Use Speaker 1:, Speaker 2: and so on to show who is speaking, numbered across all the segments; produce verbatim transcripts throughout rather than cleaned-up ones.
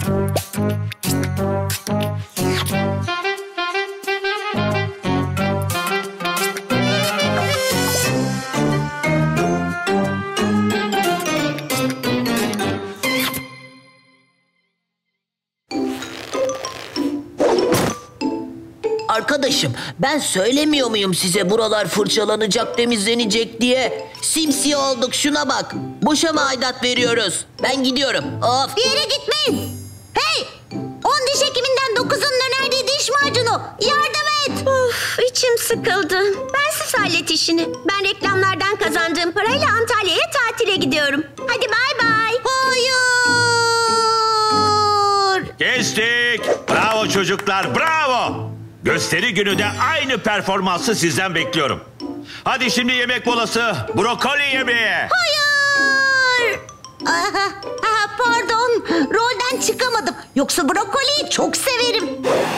Speaker 1: Arkadaşım, ben söylemiyor muyum size buralar fırçalanacak, temizlenecek diye? Simsiyah olduk, şuna bak. Boşa mı aidat veriyoruz? Ben gidiyorum. Of.
Speaker 2: Bir yere gitmeyin. Hey! On diş hekiminden dokuzunun önerdiği diş macunu. Yardım et.
Speaker 3: Of, içim sıkıldı. Bensiz hallet işini. Ben reklamlardan kazandığım parayla Antalya'ya tatile gidiyorum. Hadi bay bay.
Speaker 2: Hayır.
Speaker 4: Kestik. Bravo çocuklar, bravo. Gösteri günü de aynı performansı sizden bekliyorum. Hadi şimdi yemek molası, brokoli yemeği.
Speaker 2: Hayır. Aha, aha, pardon. Rolden çıkamadım. Yoksa brokoliyi çok severim.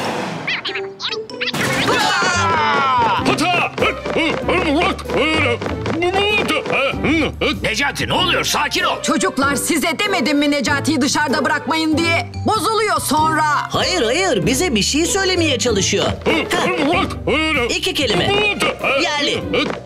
Speaker 5: Necati ne oluyor? Sakin ol.
Speaker 6: Çocuklar, size demedim mi Necati'yi dışarıda bırakmayın diye? Bozuluyor sonra.
Speaker 1: Hayır hayır, bize bir şey söylemeye çalışıyor. Heh. İki kelime. Yerli.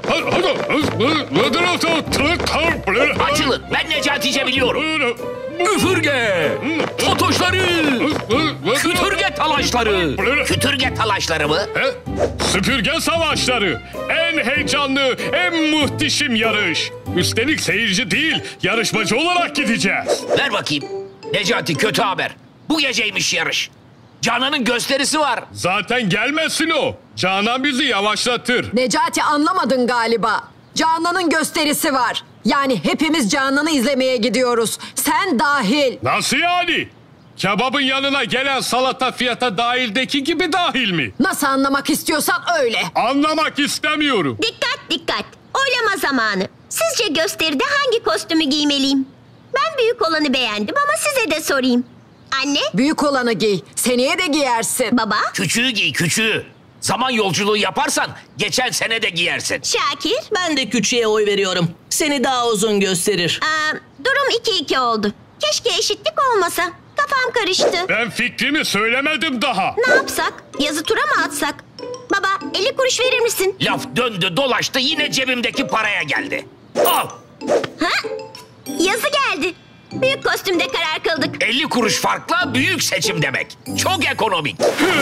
Speaker 5: Açılın. Ben Necatice biliyorum. Üfürge, totoşları, kütürge talaşları. Kütürge talaşları mı?
Speaker 7: He? Süpürge savaşları. En heyecanlı, en muhteşem yarış. Üstelik seyirci değil, yarışmacı olarak gideceğiz.
Speaker 5: Ver bakayım. Necati, kötü haber. Bu geceymiş yarış. Canan'ın gösterisi var.
Speaker 7: Zaten gelmesin o. Canan bizi yavaşlatır.
Speaker 6: Necati, anlamadın galiba. Canan'ın gösterisi var. Yani hepimiz Canan'ı izlemeye gidiyoruz. Sen dahil.
Speaker 7: Nasıl yani? Kebabın yanına gelen salata fiyata dahildeki gibi dahil mi?
Speaker 6: Nasıl anlamak istiyorsan öyle.
Speaker 7: Anlamak istemiyorum.
Speaker 3: Dikkat dikkat. Oylama zamanı. Sizce gösteride hangi kostümü giymeliyim? Ben büyük olanı beğendim ama size de sorayım. Anne?
Speaker 6: Büyük olanı giy. Seneye de giyersin.
Speaker 3: Baba?
Speaker 5: Küçüğü giy, küçüğü. Zaman yolculuğu yaparsan geçen sene de giyersin.
Speaker 3: Şakir?
Speaker 1: Ben de küçüğe oy veriyorum. Seni daha uzun gösterir.
Speaker 3: Aa, durum iki iki oldu. Keşke eşitlik olmasa. Kafam karıştı.
Speaker 7: Ben fikrimi söylemedim daha.
Speaker 3: Ne yapsak? Yazı tura mı atsak? Baba, elli kuruş verir misin?
Speaker 5: Laf döndü dolaştı yine cebimdeki paraya geldi. Al.
Speaker 3: Ha? Yazı geldi. Büyük kostümde karar kıldık.
Speaker 5: elli kuruş farkla büyük seçim demek. Çok ekonomik.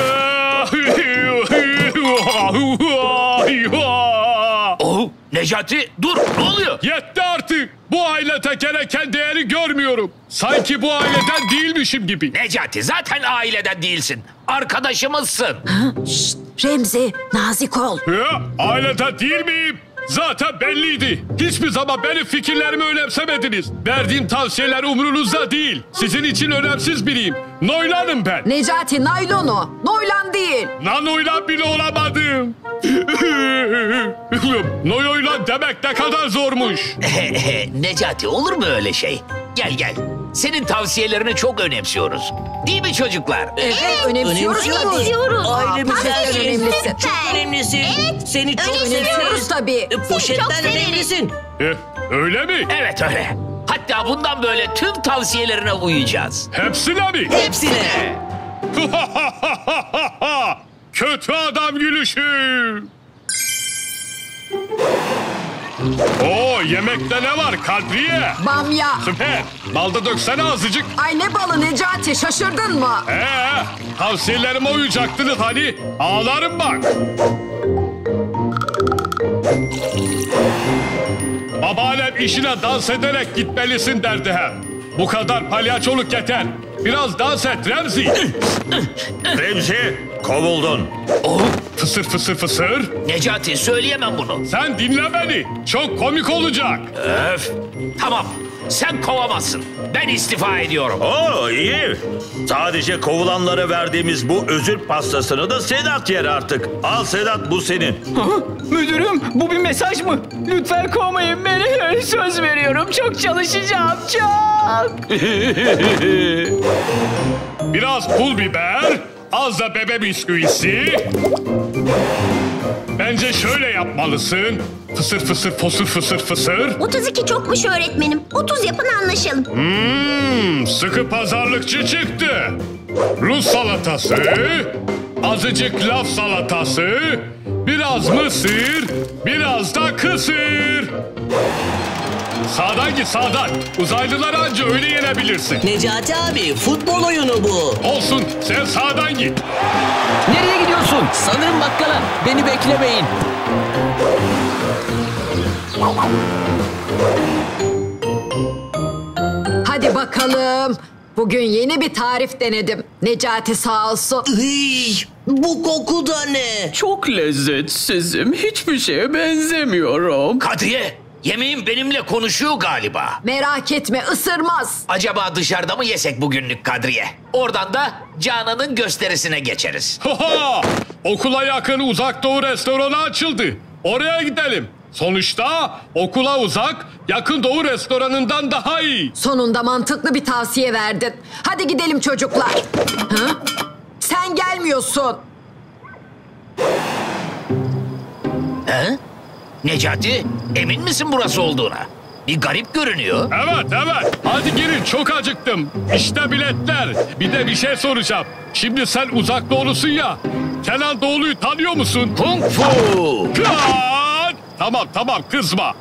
Speaker 5: Oh, Necati dur, ne oluyor?
Speaker 7: Yetti artık. Bu ailete gereken değeri görmüyorum. Sanki bu aileden değilmişim gibi.
Speaker 5: Necati, zaten aileden değilsin. Arkadaşımızsın.
Speaker 6: Şşt, Remzi, nazik ol.
Speaker 7: Ya, aileden değil miyim? Zaten belliydi. Hiçbir zaman benim fikirlerimi önemsemediniz. Verdiğim tavsiyeler umrunuzda değil. Sizin için önemsiz biriyim. Noylanım ben.
Speaker 6: Necati, naylon o. Noylan değil.
Speaker 7: Nanoylan bile olamadım. Noylan demek ne kadar zormuş.
Speaker 5: Necati, olur mu öyle şey? Gel gel. Senin tavsiyelerini çok önemsiyoruz. Değil mi çocuklar?
Speaker 6: Evet, önemsiyoruz.
Speaker 1: Önemsiyoruz.
Speaker 3: Önemsiyoruz.
Speaker 1: Ailemizden
Speaker 6: Aferin,
Speaker 1: önemlisin.
Speaker 6: süper.
Speaker 1: Çok önemlisin.
Speaker 3: Evet,
Speaker 1: Seni çok
Speaker 3: önemsiyoruz
Speaker 1: önemsiyoruz.
Speaker 6: tabii.
Speaker 1: E,
Speaker 3: çok
Speaker 1: Poşetten
Speaker 3: severiz.
Speaker 1: önemlisin.
Speaker 7: E, öyle mi?
Speaker 5: Evet öyle. Hatta bundan böyle tüm tavsiyelerine uyacağız.
Speaker 7: Hepsine mi?
Speaker 1: Hepsine.
Speaker 7: Kötü adam gülüşü. Oo, yemekte ne var Kadriye?
Speaker 6: Bamya.
Speaker 7: Süper. Balda döksene azıcık.
Speaker 6: Ay ne balı Necati, şaşırdın mı?
Speaker 7: Ee, tavsiyelerime uyacaktınız hani. Ağlarım bak. Babaannem işine dans ederek gitmelisin derdi hep. Bu kadar palyaçoluk yeter. Biraz dans et Remzi.
Speaker 4: Remzi, kovuldun.
Speaker 5: Oh,
Speaker 7: Fısır fısır fısır.
Speaker 5: Necati, söyleyemem bunu.
Speaker 7: Sen dinle beni. Çok komik olacak.
Speaker 5: Öf. Tamam. Sen kovamazsın. Ben istifa ediyorum.
Speaker 4: Oo, iyi. Sadece kovulanlara verdiğimiz bu özür pastasını da Sedat yer artık. Al Sedat, bu senin.
Speaker 8: Müdürüm, bu bir mesaj mı? Lütfen kovmayın beni. Söz veriyorum, çok çalışacağım, çok.
Speaker 7: Biraz pul biber, Az da bebe bisküvisi. Bence şöyle yapmalısın. Fısır fısır fosur fısır fısır.
Speaker 3: otuz iki çokmuş öğretmenim. otuz yapın anlaşalım.
Speaker 7: Hmm, sıkı pazarlıkçı çıktı. Rus salatası, azıcık laf salatası, biraz mısır, biraz da kısır. Sağdan git sağdan. Uzaylılar anca öyle yenebilirsin.
Speaker 1: Necati abi futbol oyunu bu.
Speaker 7: Olsun sen sağdan git.
Speaker 8: Nereye gidiyorsun?
Speaker 1: Sanırım bakkala. Beni beklemeyin.
Speaker 6: Hadi bakalım. Bugün yeni bir tarif denedim. Necati sağ olsun.
Speaker 1: Iy, bu koku da ne?
Speaker 8: Çok lezzetsizim. Hiçbir şeye benzemiyorum.
Speaker 5: Kadriye, yemeğim benimle konuşuyor galiba.
Speaker 6: Merak etme, ısırmaz.
Speaker 5: Acaba dışarıda mı yesek bugünlük Kadriye? Oradan da Canan'ın gösterisine geçeriz.
Speaker 7: Ha, okula yakın Uzak Doğu restoranı açıldı. Oraya gidelim. Sonuçta okula uzak, yakın doğu restoranından daha iyi.
Speaker 6: Sonunda mantıklı bir tavsiye verdin. Hadi gidelim çocuklar. Ha? Sen gelmiyorsun.
Speaker 5: He? Necati, emin misin burası olduğuna? Bir garip görünüyor.
Speaker 7: Evet evet, hadi girin, çok acıktım. İşte biletler. Bir de bir şey soracağım. Şimdi sen Uzak Doğulusun ya. Kenan Doğulu'yu tanıyor musun?
Speaker 5: Kung Fu!
Speaker 7: Kıran! Tamam tamam, kızma.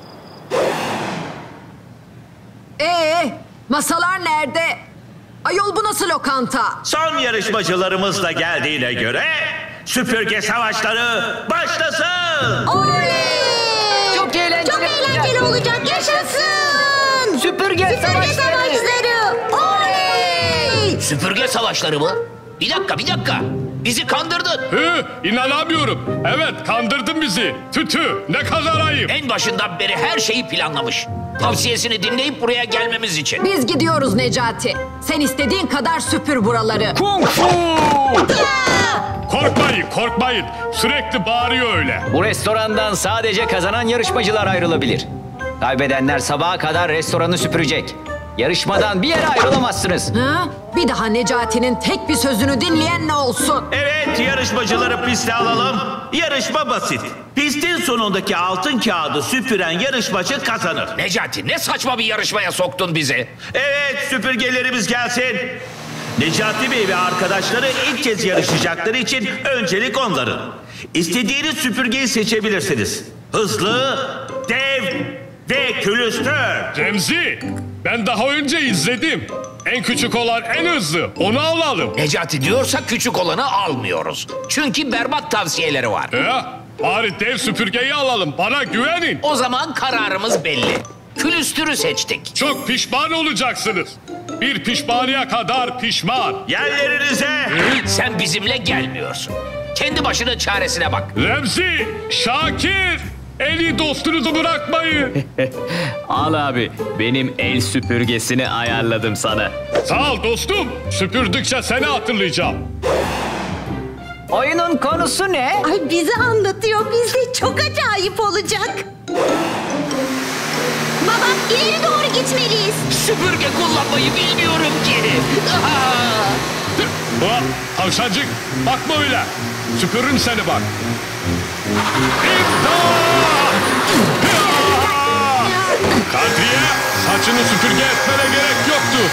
Speaker 6: Ee, masalar nerede? Ayol, bu nasıl lokanta?
Speaker 4: Son yarışmacılarımız da geldiğine göre süpürge savaşları başlasın.
Speaker 2: Oley!
Speaker 8: Çok eğlenceli.
Speaker 2: Çok eğlenceli olacak. Yaşasın!
Speaker 8: Süpürge
Speaker 2: Süpürge
Speaker 8: savaşları.
Speaker 2: savaşları. Oley!
Speaker 5: Süpürge savaşları mı? Bir dakika, bir dakika. Bizi kandırdın.
Speaker 7: Hı, inanamıyorum. Evet, kandırdın bizi. Tütü, ne kadar ayıp.
Speaker 5: En başından beri her şeyi planlamış. Tavsiyesini dinleyip buraya gelmemiz için.
Speaker 6: Biz gidiyoruz Necati. Sen istediğin kadar süpür buraları.
Speaker 8: Kung Fu!
Speaker 7: Korkmayın, korkmayın. Sürekli bağırıyor öyle.
Speaker 9: Bu restorandan sadece kazanan yarışmacılar ayrılabilir. Kaybedenler sabaha kadar restoranı süpürecek. Yarışmadan bir yere ayrılamazsınız.
Speaker 6: Ha? Bir daha Necati'nin tek bir sözünü dinleyen ne olsun?
Speaker 4: Evet, yarışmacıları piste alalım. Yarışma basit. Pistin sonundaki altın kağıdı süpüren yarışmacı kazanır.
Speaker 5: Necati, ne saçma bir yarışmaya soktun bizi.
Speaker 4: Evet, süpürgelerimiz gelsin. Necati Bey ve arkadaşları ilk kez yarışacakları için öncelik onların. İstediğiniz süpürgeyi seçebilirsiniz. Hızlı, dev ve külüstür.
Speaker 7: Remzi, ben daha önce izledim. En küçük olan en hızlı. Onu alalım.
Speaker 5: Necati diyorsa küçük olanı almıyoruz. Çünkü berbat tavsiyeleri var.
Speaker 7: Ya, bari dev süpürgeyi alalım. Bana güvenin.
Speaker 5: O zaman kararımız belli. Külüstürü seçtik.
Speaker 7: Çok pişman olacaksınız. Bir pişmaniye kadar pişman.
Speaker 4: Yerlerinize.
Speaker 5: Sen bizimle gelmiyorsun. Kendi başının çaresine bak.
Speaker 7: Remzi, Şakir, eli dostunuzu bırakmayın.
Speaker 9: Al abi, benim el süpürgesini ayarladım sana.
Speaker 7: Sağ ol dostum. Süpürdükçe seni hatırlayacağım.
Speaker 9: Oyunun konusu ne?
Speaker 2: Ay, bizi anlatıyor. Bizde çok acayip olacak.
Speaker 3: Baba, ileri doğru gitmeliyiz.
Speaker 5: Süpürge kullanmayı bilmiyorum ki. Aha!
Speaker 7: Ulan tavşancık, bakma öyle. Süpürürüm seni bak. İmdat! Kadriye, saçını süpürge etmene gerek yoktu.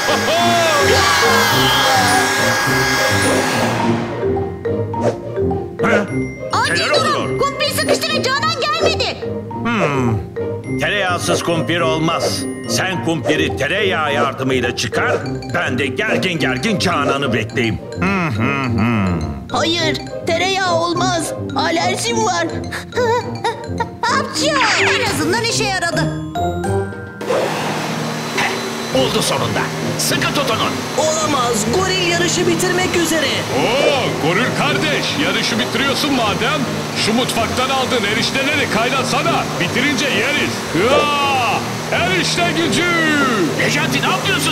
Speaker 2: Acil
Speaker 4: Neler oluyor?
Speaker 2: durum. Kumpir sıkıştırın. Canan gelmedi.
Speaker 4: Tereyağsız kumpir olmaz. Sen kumpiri tereyağı yardımıyla çıkar, ben de gergin gergin Canan'ı bekleyeyim.
Speaker 1: Hayır, tereyağı olmaz. Alerjim var.
Speaker 2: Hapşu! En azından işe yaradı.
Speaker 5: Oldu sonunda. Sıkı tutunun.
Speaker 1: Olamaz. Goril yarışı bitirmek üzere.
Speaker 7: Oo, goril kardeş, yarışı bitiriyorsun madem. Şu mutfaktan aldığın erişteleri kaynatsana. Bitirince yeriz. Ya, erişte gücü.
Speaker 5: Necati, ne yapıyorsun?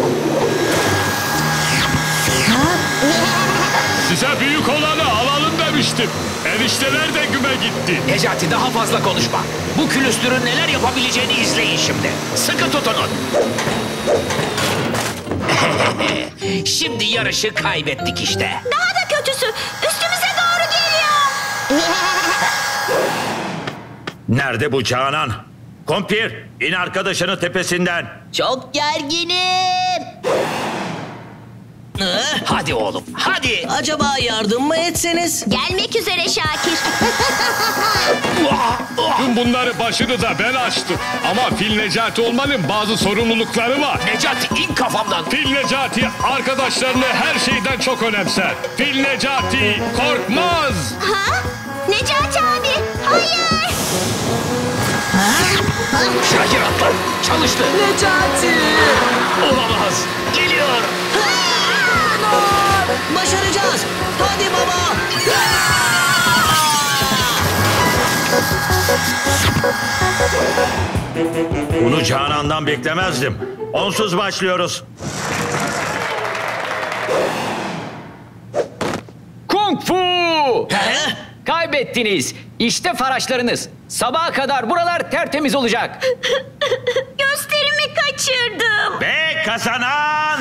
Speaker 7: Size büyük olanı alalım demiştim. Erişteler de güme gitti.
Speaker 5: Necati, daha fazla konuşma. Bu külüstürün neler yapabileceğini izleyin şimdi. Sıkı tutunun. Şimdi yarışı kaybettik işte.
Speaker 3: Daha da kötüsü üstümüze doğru geliyor.
Speaker 4: Nerede bu Canan? Kumpir, in arkadaşının tepesinden.
Speaker 1: Çok gerginim.
Speaker 5: Hadi oğlum, hadi.
Speaker 1: Acaba yardım mı etseniz?
Speaker 3: Gelmek üzere Şakir.
Speaker 7: Tüm bunları başınıza ben açtım. Ama Fil Necati olmanın bazı sorumlulukları var.
Speaker 5: Necati in kafamdan.
Speaker 7: Fil Necati arkadaşlarını her şeyden çok önemser. Fil Necati korkmaz.
Speaker 3: Ha? Necati abi, hayır.
Speaker 5: Şakir atla. Çalıştı.
Speaker 6: Necati!
Speaker 5: Olamaz. Geliyor.
Speaker 1: Başaracağız. Hadi baba.
Speaker 4: Bunu Canan'dan beklemezdim. Onsuz başlıyoruz.
Speaker 9: Kung Fu! Kaybettiniz. İşte faraşlarınız. Sabaha kadar buralar tertemiz olacak.
Speaker 3: Gösterimi kaçırdım.
Speaker 4: Ve kazanan...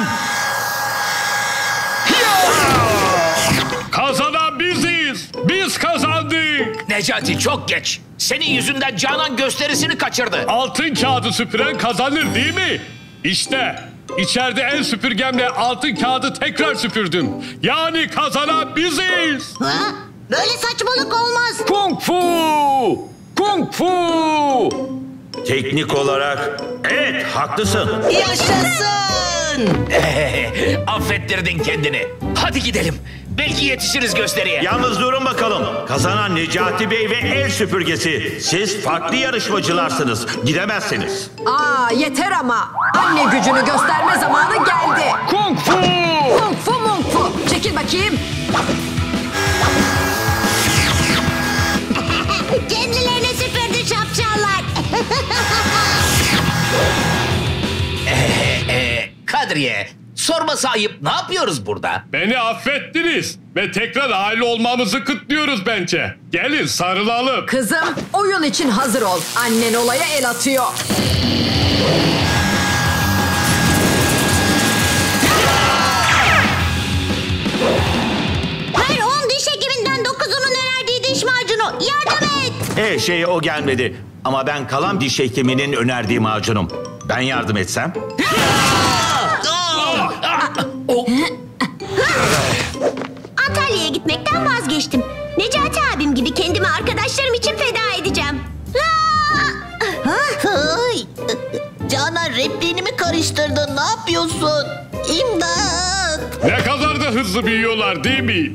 Speaker 7: Kazanan biziz. Biz kazandık.
Speaker 5: Necati çok geç. Senin yüzünden Canan gösterisini kaçırdı.
Speaker 7: Altın kağıdı süpüren kazanır değil mi? İşte içeride el süpürgemle altın kağıdı tekrar süpürdüm. Yani kazanan biziz.
Speaker 2: Ha? Böyle saçmalık olmaz.
Speaker 9: Kung Fu! Kung Fu!
Speaker 4: Teknik olarak evet haklısın.
Speaker 1: Yaşasın.
Speaker 5: Affettirdin kendini. Hadi gidelim. Belki yetişiriz gösteriye.
Speaker 4: Yalnız durun bakalım. Kazanan Necati Bey ve el süpürgesi. Siz farklı yarışmacılarsınız. Gidemezsiniz.
Speaker 6: Aa yeter ama. Anne gücünü gösterme zamanı geldi.
Speaker 9: Kung Fu!
Speaker 6: Kung fu mung fu. Çekil bakayım.
Speaker 2: Kendilerine süpürdü şapşallar.
Speaker 5: Ee, Kadriye, sorması ayıp, ne yapıyoruz burada?
Speaker 7: Beni affettiniz ve tekrar aile olmamızı kutluyoruz bence. Gelin sarılalım.
Speaker 6: Kızım oyun için hazır ol. Annen olaya el atıyor.
Speaker 2: Her on diş hekiminden dokuzunun önerdiği diş macunu. Yardım et.
Speaker 4: E şey o gelmedi. Ama ben kalan diş hekiminin önerdiği macunum. Ben yardım etsem?
Speaker 3: Antalya'ya gitmekten vazgeçtim. Necati abim gibi kendimi arkadaşlarım için feda edeceğim.
Speaker 1: Ay. Canan repliğini mi karıştırdın? Ne yapıyorsun? İmdat.
Speaker 7: Ne kadar da hızlı büyüyorlar değil mi?